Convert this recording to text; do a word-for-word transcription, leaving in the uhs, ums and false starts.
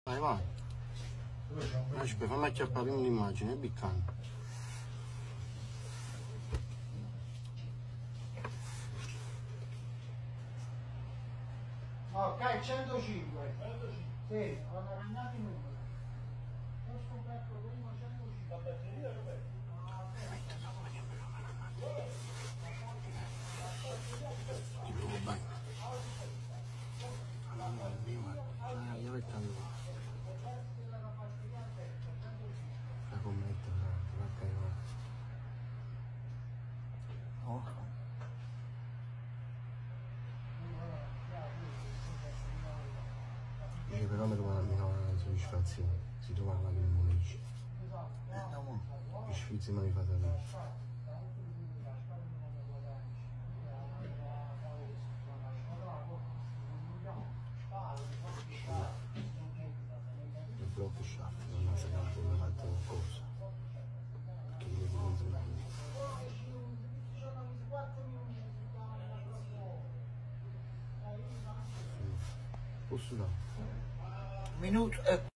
Vai, vai. Aspetta, fammi acchiappare un'immagine, è piccante. Ok, centocinque. Sì, ho arrangiato i numeri. Ho scoperto prima centocinque. La batteria dov'è? Il nuovo bagno. Ah, io metto allora. La commento, la caiva. Oh. Dice però mi trova la soddisfazione, si trova la che non dice. Eh, no, i sfizzi non li fate avere. Il blocco shaft, non sa tanto come ha fatto qualcosa. Perché mi devo controllare. Posso dare? Minuto e